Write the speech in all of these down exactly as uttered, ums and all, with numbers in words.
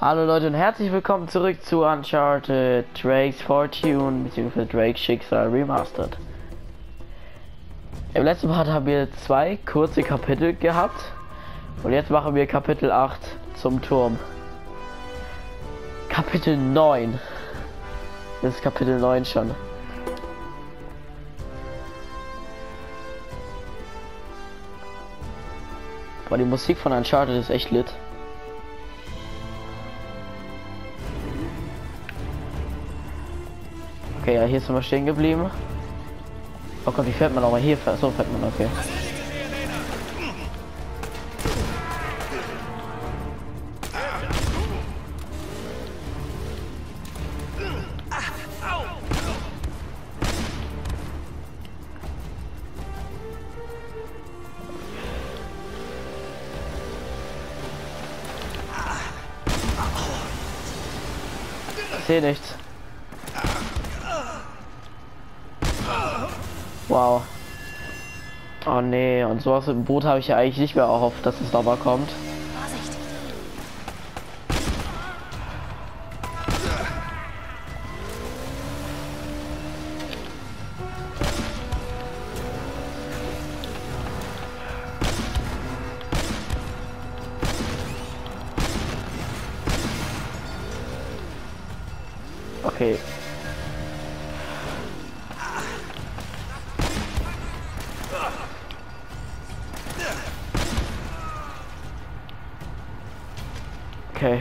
Hallo Leute und herzlich willkommen zurück zu Uncharted Drake's Fortune bzw. Drake's Schicksal Remastered. Im letzten Part haben wir zwei kurze Kapitel gehabt und jetzt machen wir Kapitel acht zum Turm. Kapitel neun. Das ist Kapitel neun schon. Aber die Musik von Uncharted ist echt lit. Okay, ja, hier sind wir stehen geblieben. Oh Gott, wie fährt man nochmal hier? So fährt man, okay. Ich sehe nichts. Wow. Oh nee, und sowas im Boot habe ich ja eigentlich nicht mehr erhofft, dass es nochmal kommt. Vorsicht. Okay. Okay.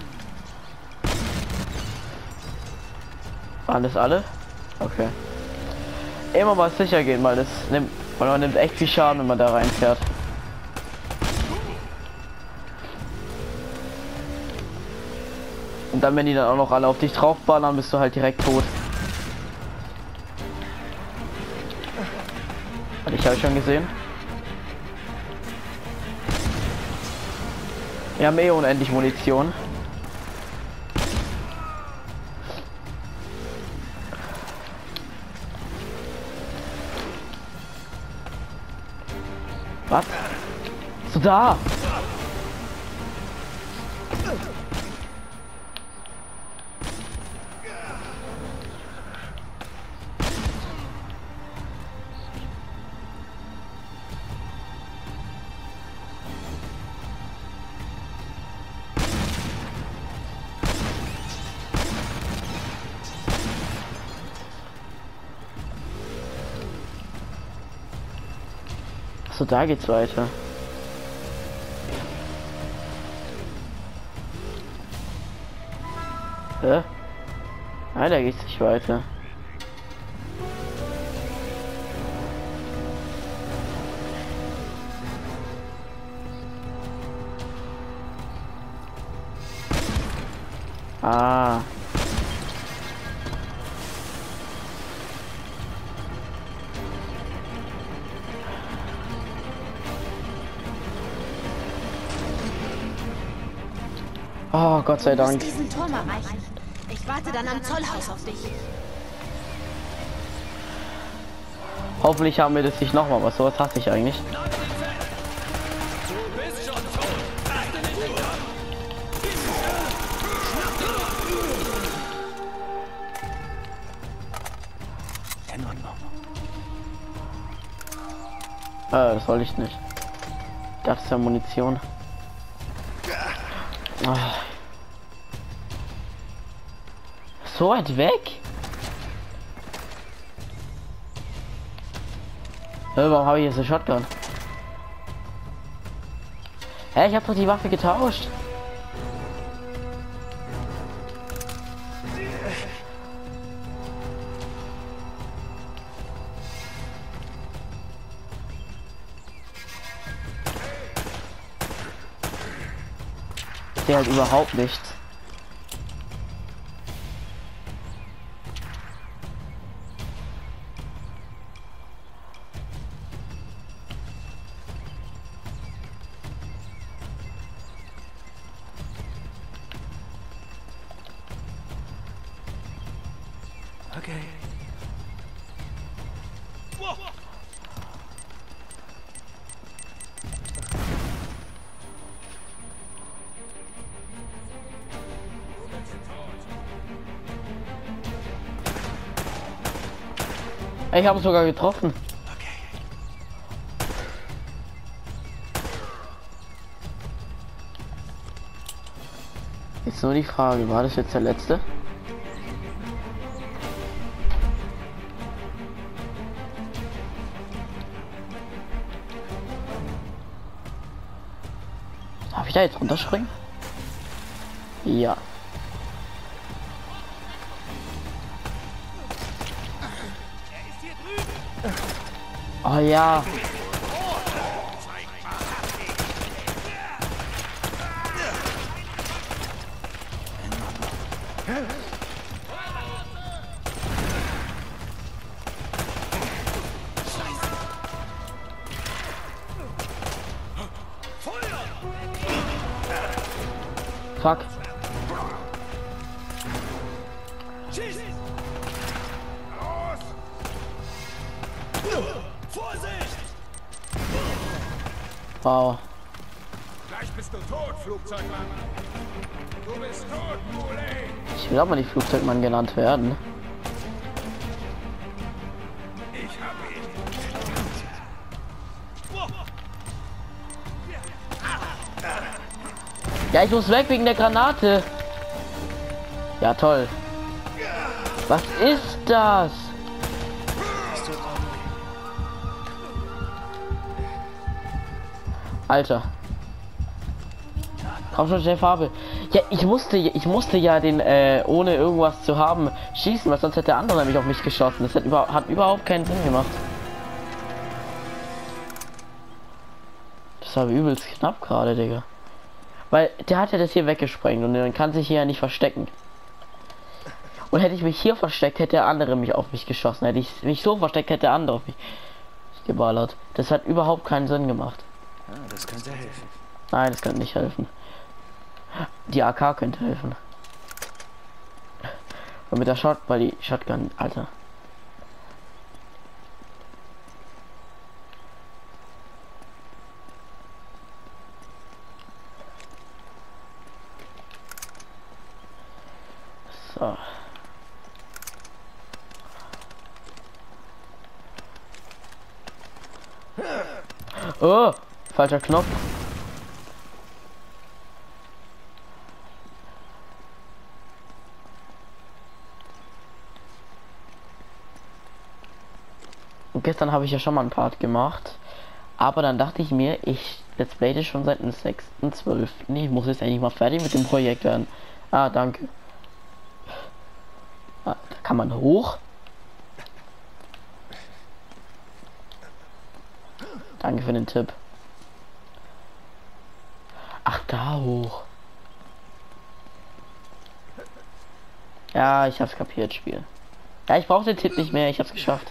Alles alle? Okay. Immer mal sicher gehen, weil das nimmt, weil man nimmt echt viel Schaden, wenn man da reinfährt. Und dann, wenn die dann auch noch alle auf dich draufballern, bist du halt direkt tot. Und ich habe schon gesehen. Wir haben eh unendlich Munition. Was? So da! So, da geht's weiter. Hä? Nein, da geht's nicht weiter. Ah. Oh, Gott sei Dank. Du musst diesen Turm erreichen. Ich warte dann am Zollhaus auf dich. Hoffentlich haben wir das nicht nochmal, was sowas hasse ich eigentlich. Äh, das wollte ich nicht. Das ist ja Munition. Oh. So weit weg? Hä, warum habe ich jetzt eine Shotgun? Hä, ich habe doch die Waffe getauscht. Der halt überhaupt nichts. Okay. Ich habe sogar getroffen. Jetzt nur die Frage, war das jetzt der letzte? Darf ich da jetzt runterspringen? Ja. Oh ja. Fuck. Wow. Gleich bist du tot, Flugzeugmann. Du bist tot, Mule. Ich will auch mal die Flugzeugmann genannt werden. Ich hab ihn. Ja, ich muss weg wegen der Granate. Ja, toll. Was ist das? Alter. Komm schon, schnell Farbe. Ja, ich musste, ich musste ja den, äh, ohne irgendwas zu haben, schießen, weil sonst hätte der andere nämlich auf mich geschossen. Das hat, über, hat überhaupt keinen Sinn gemacht. Das war übelst knapp gerade, Digga. Weil der hat ja das hier weggesprengt und dann kann sich hier ja nicht verstecken. Und hätte ich mich hier versteckt, hätte der andere mich auf mich geschossen. Hätte ich mich so versteckt, hätte der andere auf mich geballert. Das hat überhaupt keinen Sinn gemacht. Ah, das könnte helfen. Nein, das kann nicht helfen. Die A K könnte helfen. Und mit der Shot, weil die Shotgun, Alter. So. Oh, falscher Knopf. Und gestern habe ich ja schon mal einen Part gemacht, aber dann dachte ich mir, ich let's play das schon seit dem sechsten zwölften Ich muss jetzt eigentlich mal fertig mit dem Projekt werden. Ah, danke. Ah, da kann man hoch. Danke für den Tipp. Ach, da hoch. Ja, ich hab's kapiert, Spiel. Ja, ich brauche den Tipp nicht mehr, ich hab's geschafft.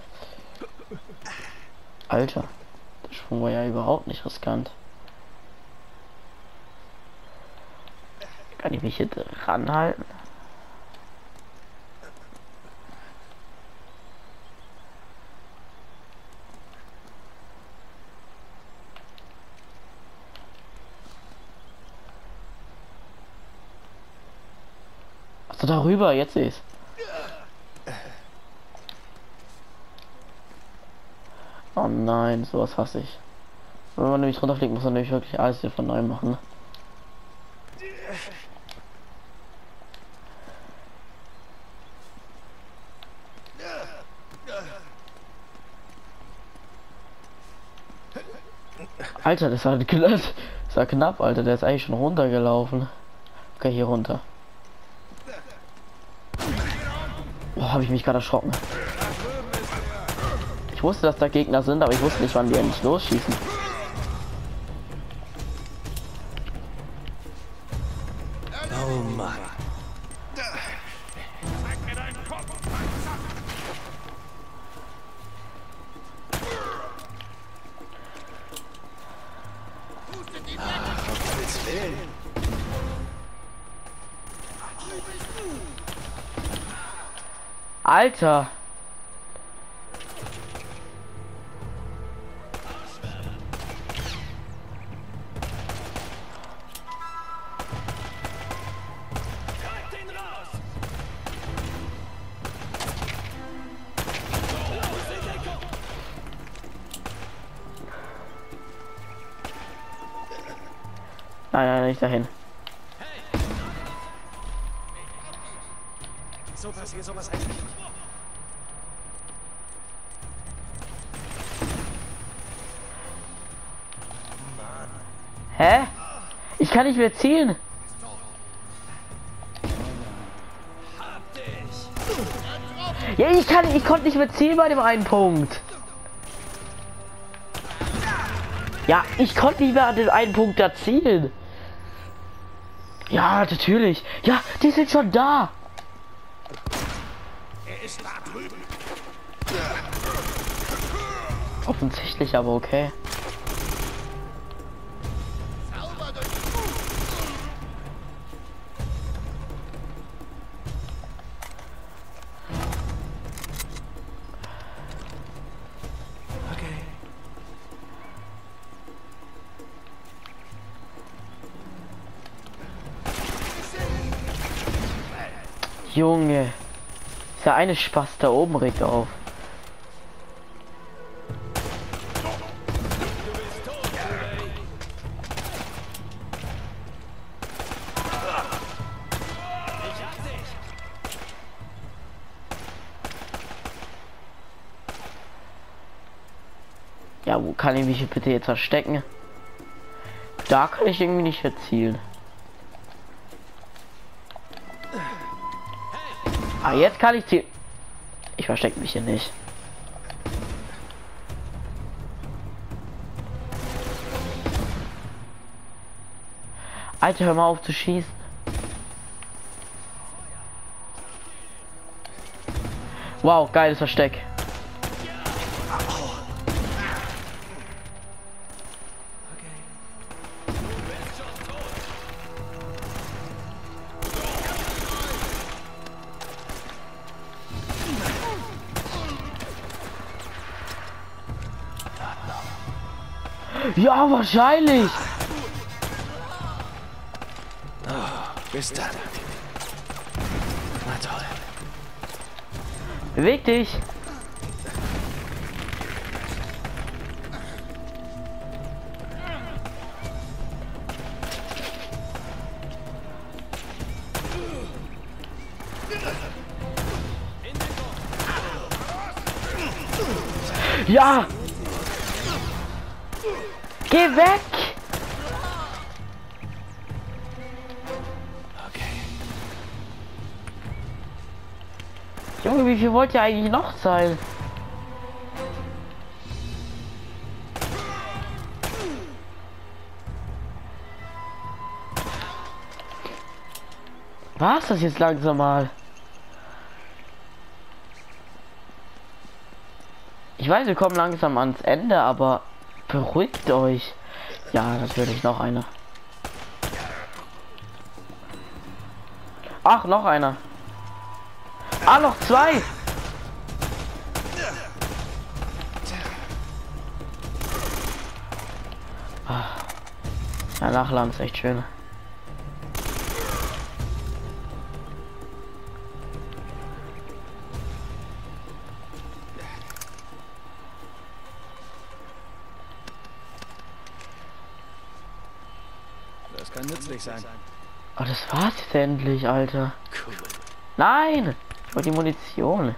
Alter, der Sprung war ja überhaupt nicht riskant. Kann ich mich hier dran halten? Also darüber, jetzt sehe ich's. Oh nein, sowas hasse ich. Wenn man nämlich runterfliegt, muss man nämlich wirklich alles hier von neu machen. Alter, das war knapp, das war knapp, Alter, der ist eigentlich schon runtergelaufen. Okay, hier runter. Boah, habe ich mich gerade erschrocken. Ich wusste, dass da Gegner sind, aber ich wusste nicht, wann die endlich losschießen. Oh Mann. Alter! Nein, nein, nicht dahin. So passiert sowas eigentlich. Hä? Ich kann nicht mehr zielen. Ja, ich kann, ich konnte nicht mehr zielen bei dem einen Punkt. Ja, ich konnte nicht mehr an den einen Punkt da zielen. Ja, natürlich. Ja, die sind schon da. Er ist da drüben. Offensichtlich, aber okay. Junge, ist ja eine Spaß da oben regt auf. Ja, wo kann ich mich bitte jetzt verstecken? Da kann ich irgendwie nicht erzielen. Ah, jetzt kann ich zielen. Ich verstecke mich hier nicht. Alter, hör mal auf zu schießen. Wow, geiles Versteck. Ja, wahrscheinlich. Oh, bis dann. Na toll. Beweg dich. Ja. Geh weg! Okay. Junge, wie viel wollt ihr eigentlich noch sein? Was das jetzt langsam mal? Ich weiß, wir kommen langsam ans Ende, aber beruhigt euch. Ja, natürlich noch einer. Ach, noch einer. Ah, noch zwei. Ah. Ja, Nachladen ist echt schön. Das kann nützlich sein. Oh, das war's jetzt endlich, Alter. Cool. Nein! Ich wollte die Munition.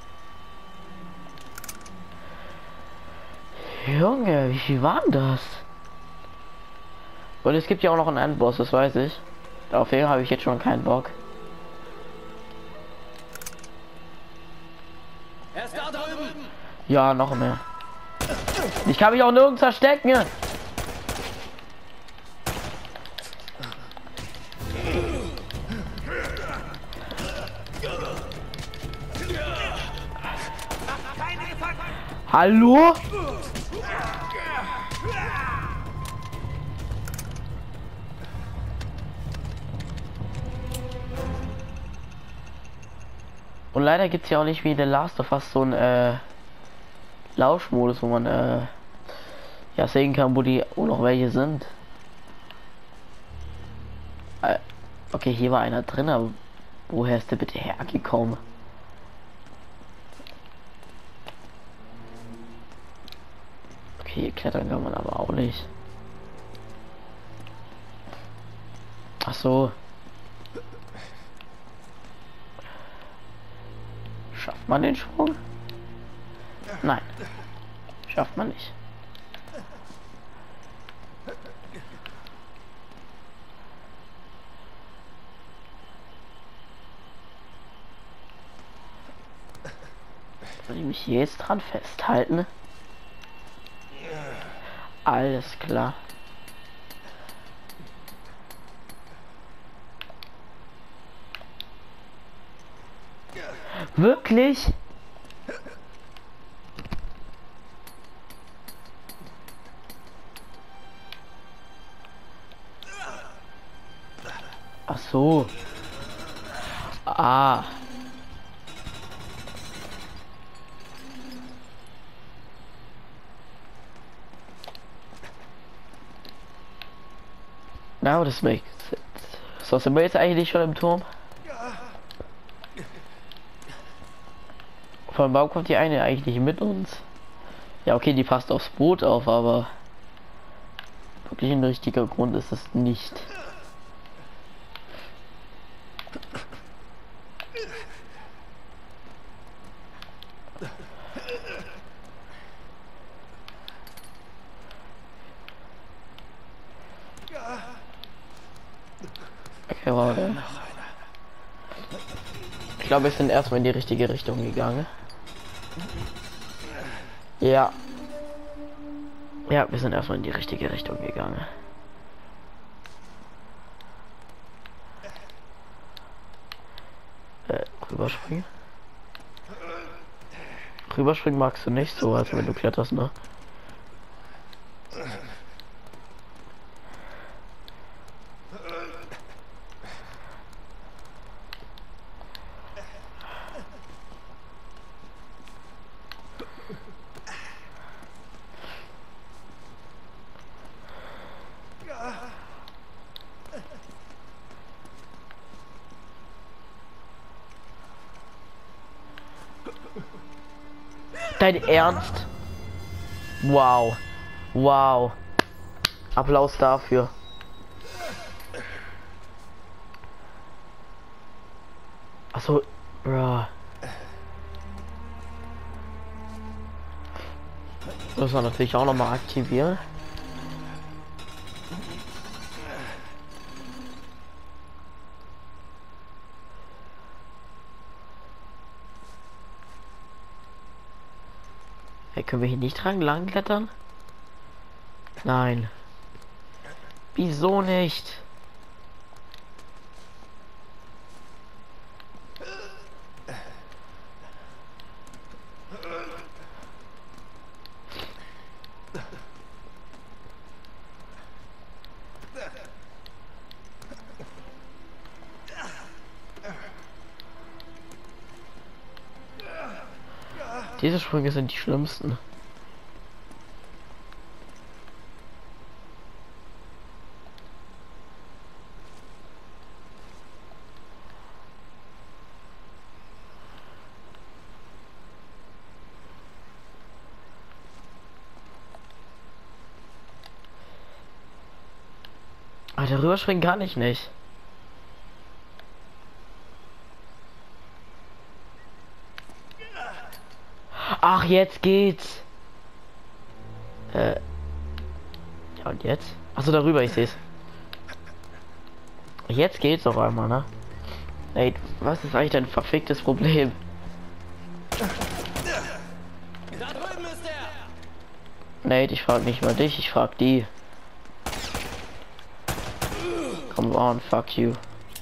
Junge, wie viel war denn das? Und es gibt ja auch noch einen Endboss, das weiß ich. Auf den habe ich jetzt schon keinen Bock. Er ist da drüben. Ja, noch mehr. Ich kann mich auch nirgends verstecken. Hallo? Und leider gibt es ja auch nicht wie The Last of Us so ein äh, Lauschmodus, wo man äh, ja sehen kann, wo die wo noch welche sind. Äh, okay, hier war einer drin, aber woher ist der bitte hergekommen? Okay, hier klettern kann man aber auch nicht. Ach so. Schafft man den Sprung? Nein. Schafft man nicht. Soll ich mich jetzt dran festhalten? Alles klar. Wirklich? Ach so. Ah. Now das makes sense. So, sind wir jetzt eigentlich schon im Turm? Von warum kommt die eine eigentlich mit uns? Ja, okay, die passt aufs Boot auf, aber wirklich ein richtiger Grund ist es nicht. Okay, warte. Ich glaube, wir sind erstmal in die richtige Richtung gegangen. Ja. Ja, wir sind erstmal in die richtige Richtung gegangen. Äh, rüberspringen? Rüberspringen magst du nicht so, als wenn du kletterst, ne? Dein Ernst? Wow. Wow. Applaus dafür. Achso. Bro. Das war natürlich auch noch mal aktivieren. Hey, können wir hier nicht dran lang klettern? Nein. Wieso nicht? Diese Sprünge sind die schlimmsten. Ah, darüber springen kann ich nicht. Ach, jetzt geht's. Äh. Ja, und jetzt? Achso, darüber, ich seh's. Jetzt geht's auf einmal, ne? Ey, was ist eigentlich dein verficktes Problem? Da drüben ist er. Nate, ich frag nicht mal dich, ich frag die. Come on, fuck you.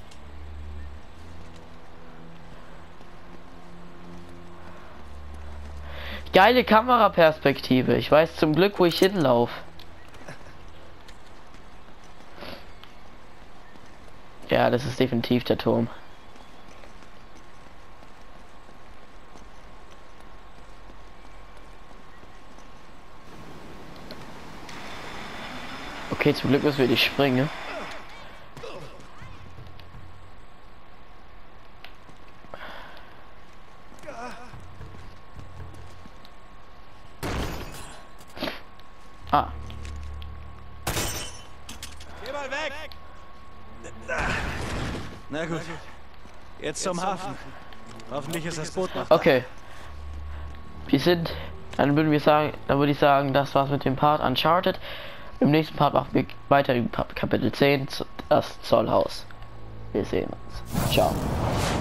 Geile Kameraperspektive. Ich weiß zum Glück, wo ich hinlaufe. Ja, das ist definitiv der Turm. Okay, zum Glück müssen wir nicht springen. Ah. Geh mal weg. Na gut. Jetzt zum Hafen. Hoffentlich ist das Boot noch. Okay. Wir sind, dann würden wir sagen, dann würde ich sagen, das war's mit dem Part Uncharted. Im nächsten Part machen wir weiter über Kapitel zehn, das Zollhaus. Wir sehen uns. Ciao.